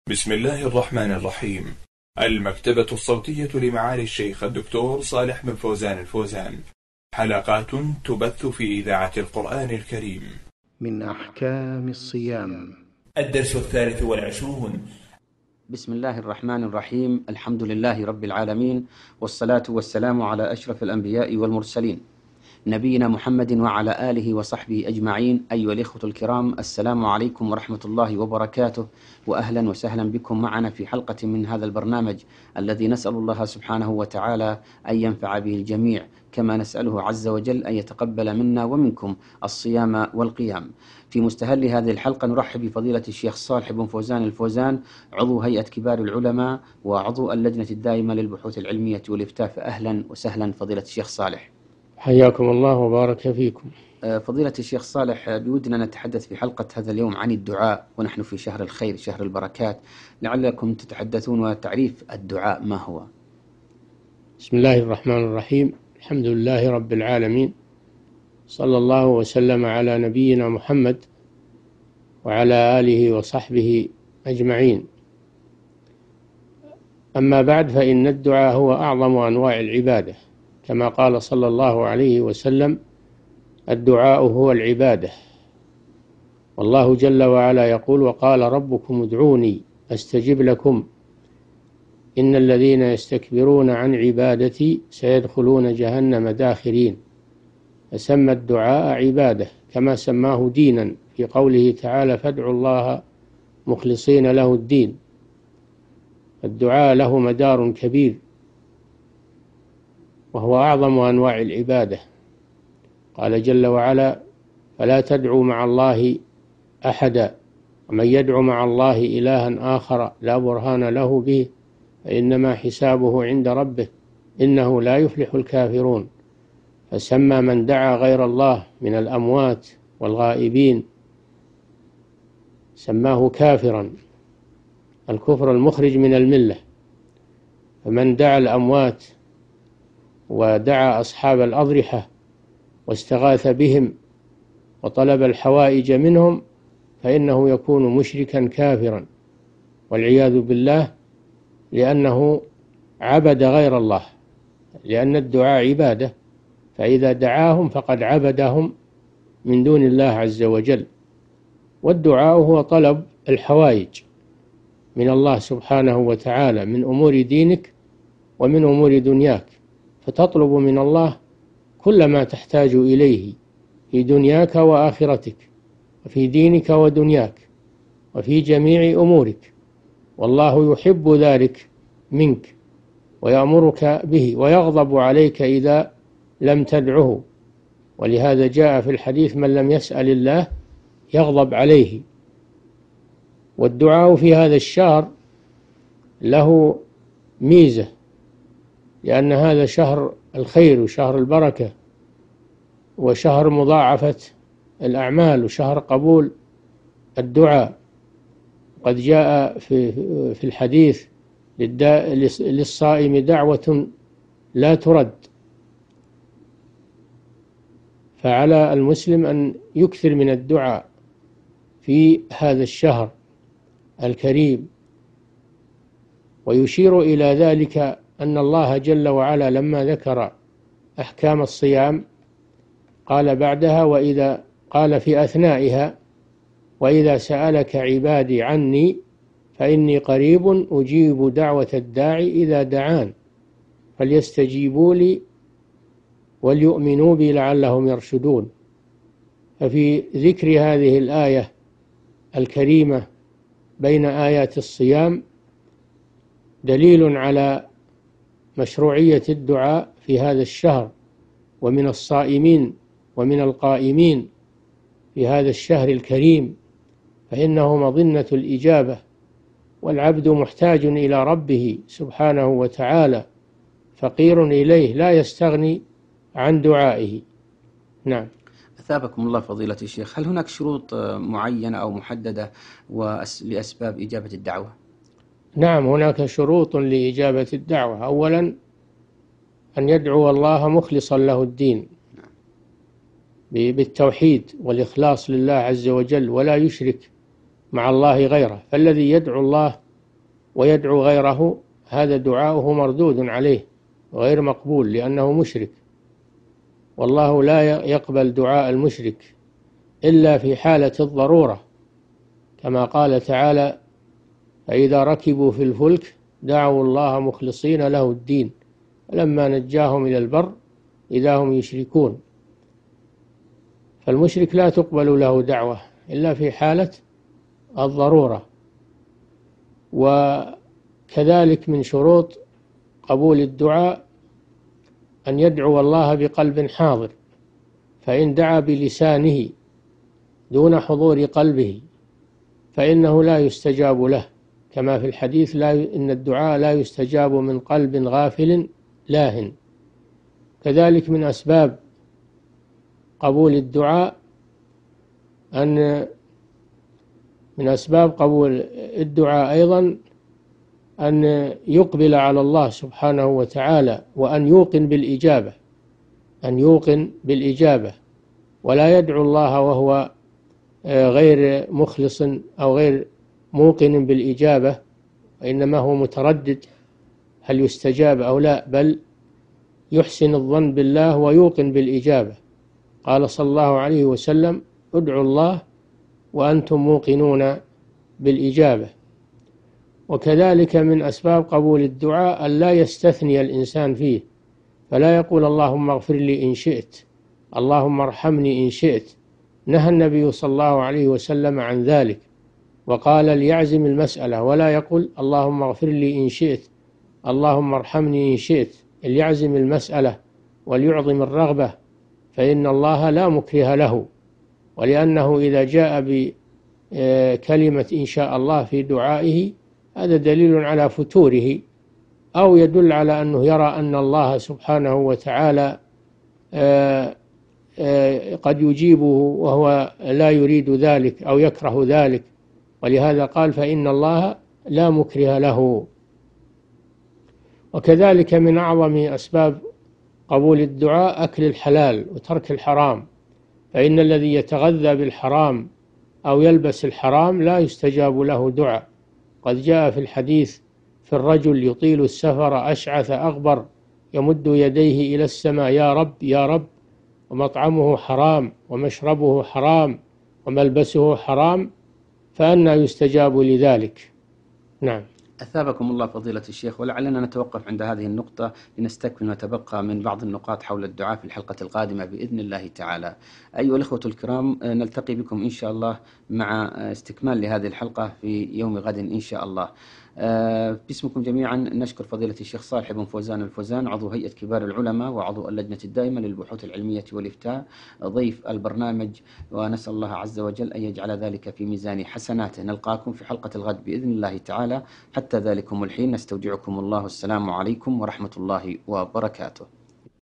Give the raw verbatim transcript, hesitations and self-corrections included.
بسم الله الرحمن الرحيم. المكتبة الصوتية لمعالي الشيخ الدكتور صالح بن فوزان الفوزان، حلقات تبث في إذاعة القرآن الكريم من أحكام الصيام. الدرس الثالث والعشرون. بسم الله الرحمن الرحيم. الحمد لله رب العالمين، والصلاة والسلام على أشرف الأنبياء والمرسلين، نبينا محمد وعلى آله وصحبه أجمعين. أيها الإخوة الكرام، السلام عليكم ورحمة الله وبركاته، وأهلا وسهلا بكم معنا في حلقة من هذا البرنامج الذي نسأل الله سبحانه وتعالى أن ينفع به الجميع، كما نسأله عز وجل أن يتقبل منا ومنكم الصيام والقيام. في مستهل هذه الحلقة نرحب بفضيلة الشيخ صالح بن فوزان الفوزان، عضو هيئة كبار العلماء وعضو اللجنة الدائمة للبحوث العلمية والإفتاء. أهلا وسهلا فضيلة الشيخ صالح. حياكم الله وبارك فيكم. فضيلة الشيخ صالح، بودنا نتحدث في حلقة هذا اليوم عن الدعاء، ونحن في شهر الخير، شهر البركات، لعلكم تتحدثون وتعريف الدعاء ما هو؟ بسم الله الرحمن الرحيم. الحمد لله رب العالمين، صلى الله وسلم على نبينا محمد وعلى آله وصحبه أجمعين. أما بعد، فإن الدعاء هو أعظم أنواع العبادة، كما قال صلى الله عليه وسلم: الدعاء هو العبادة. والله جل وعلا يقول: وقال ربكم ادعوني أستجب لكم إن الذين يستكبرون عن عبادتي سيدخلون جهنم داخرين. فسمى الدعاء عبادة كما سماه دينا في قوله تعالى: فادعوا الله مخلصين له الدين. الدعاء له مدار كبير، وهو أعظم أنواع العبادة. قال جل وعلا: فلا تدعوا مع الله أحدا، ومن يدعو مع الله إلها آخر لا برهان له به فإنما حسابه عند ربه إنه لا يفلح الكافرون. فسمى من دعا غير الله من الأموات والغائبين سماه كافرا، الكفر المخرج من الملة. فمن دعا الأموات ودعا أصحاب الأضرحة واستغاث بهم وطلب الحوائج منهم فإنه يكون مشركا كافرا والعياذ بالله، لأنه عبد غير الله، لأن الدعاء عبادة، فإذا دعاهم فقد عبدهم من دون الله عز وجل. والدعاء هو طلب الحوائج من الله سبحانه وتعالى من أمور دينك ومن أمور دنياك، فتطلب من الله كل ما تحتاج إليه في دنياك وآخرتك، وفي دينك ودنياك، وفي جميع أمورك، والله يحب ذلك منك ويأمرك به، ويغضب عليك إذا لم تدعه. ولهذا جاء في الحديث: من لم يسأل الله يغضب عليه. والدعاء في هذا الشهر له ميزة، لأن هذا شهر الخير وشهر البركة وشهر مضاعفة الأعمال وشهر قبول الدعاء. قد جاء في في الحديث: للصائم دعوة لا ترد. فعلى المسلم أن يكثر من الدعاء في هذا الشهر الكريم. ويشير إلى ذلك أن الله جل وعلا لما ذكر أحكام الصيام قال بعدها: وإذا قال في أثنائها: وإذا سألك عبادي عني فإني قريب أجيب دعوة الداعي إذا دعان فليستجيبوا لي وليؤمنوا بي لعلهم يرشدون. ففي ذكر هذه الآية الكريمة بين آيات الصيام دليل على مشروعية الدعاء في هذا الشهر، ومن الصائمين ومن القائمين في هذا الشهر الكريم، فإنه مظنة الإجابة، والعبد محتاج إلى ربه سبحانه وتعالى، فقير إليه لا يستغني عن دعائه. نعم. أثابكم الله فضيلة الشيخ، هل هناك شروط معينة أو محددة لأسباب إجابة الدعوة؟ نعم، هناك شروط لإجابة الدعوة. أولا، أن يدعو الله مخلصا له الدين بالتوحيد والإخلاص لله عز وجل، ولا يشرك مع الله غيره. فالذي يدعو الله ويدعو غيره، هذا دعاؤه مردود عليه وغير مقبول لأنه مشرك، والله لا يقبل دعاء المشرك إلا في حالة الضرورة، كما قال تعالى: فإذا ركبوا في الفلك دعوا الله مخلصين له الدين فلما نجاهم إلى البر إذا هم يشركون. فالمشرك لا تقبل له دعوة إلا في حالة الضرورة. وكذلك من شروط قبول الدعاء أن يدعو الله بقلب حاضر، فإن دعا بلسانه دون حضور قلبه فإنه لا يستجاب له، كما في الحديث: لا إن الدعاء لا يستجاب من قلب غافل لاهٍ. كذلك من أسباب قبول الدعاء أن من أسباب قبول الدعاء أيضا أن يقبل على الله سبحانه وتعالى، وأن يوقن بالإجابة أن يوقن بالإجابة ولا يدعو الله وهو غير مخلص أو غير موقن بالإجابة، وإنما هو متردد هل يستجاب أو لا، بل يحسن الظن بالله ويوقن بالإجابة. قال صلى الله عليه وسلم: ادعوا الله وأنتم موقنون بالإجابة. وكذلك من أسباب قبول الدعاء أن لا يستثني الإنسان فيه، فلا يقول اللهم اغفر لي إن شئت، اللهم ارحمني إن شئت. نهى النبي صلى الله عليه وسلم عن ذلك وقال ليعزم المسألة، ولا يقول اللهم اغفر لي إن شئت، اللهم ارحمني إن شئت. ليعزم المسألة وليعظم الرغبة، فإن الله لا مكره له، ولأنه إذا جاء بكلمة إن شاء الله في دعائه هذا دليل على فتوره، أو يدل على أنه يرى أن الله سبحانه وتعالى قد يجيبه وهو لا يريد ذلك أو يكره ذلك، ولهذا قال: فإن الله لا مكره له. وكذلك من أعظم أسباب قبول الدعاء أكل الحلال وترك الحرام، فإن الذي يتغذى بالحرام أو يلبس الحرام لا يستجاب له دعاء. قد جاء في الحديث في الرجل يطيل السفر أشعث أغبر يمد يديه إلى السماء: يا رب يا رب، ومطعمه حرام ومشربه حرام وملبسه حرام، فأنى يستجاب لذلك؟ نعم. أثابكم الله فضيلة الشيخ، ولعلنا نتوقف عند هذه النقطة لنستكمل ما تبقى من بعض النقاط حول الدعاء في الحلقة القادمة بإذن الله تعالى. أيها الأخوة الكرام، نلتقي بكم إن شاء الله مع استكمال لهذه الحلقة في يوم غد إن شاء الله. باسمكم جميعا نشكر فضيلة الشيخ صالح بن فوزان الفوزان، عضو هيئة كبار العلماء وعضو اللجنة الدائمة للبحوث العلمية والإفتاء، ضيف البرنامج، ونسأل الله عز وجل أن يجعل ذلك في ميزان حسناته. نلقاكم في حلقة الغد بإذن الله تعالى، حتى ذلكم الحين نستودعكم الله، السلام عليكم ورحمة الله وبركاته.